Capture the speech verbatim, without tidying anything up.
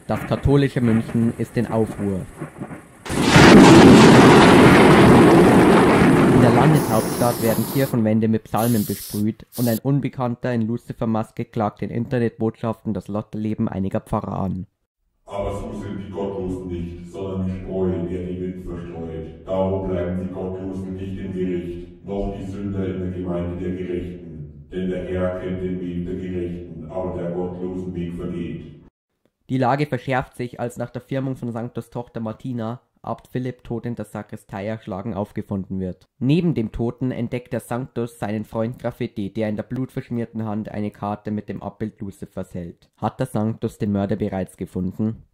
Das katholische München ist in Aufruhr. In der Landeshauptstadt werden Kirchenwände mit Psalmen besprüht und ein Unbekannter in Luzifermaske klagt in Internetbotschaften das Lotterleben einiger Pfarrer an. Aber so sind die Gottlosen nicht, sondern die Spreu, der die Wind verstreut. Darum bleiben die Gottlosen nicht im Gericht, noch die Sünder in der Gemeinde der Gerechten. Denn der Herr kennt den Weg der Gerechten, aber der gottlosen Weg vergeht. Die Lage verschärft sich, als nach der Firmung von Sanctus Tochter Martina Abt Philipp tot in der Sakristei erschlagen aufgefunden wird. Neben dem Toten entdeckt der Sanctus seinen Freund Graffiti, der in der blutverschmierten Hand eine Karte mit dem Abbild Luzifers hält. Hat der Sanctus den Mörder bereits gefunden?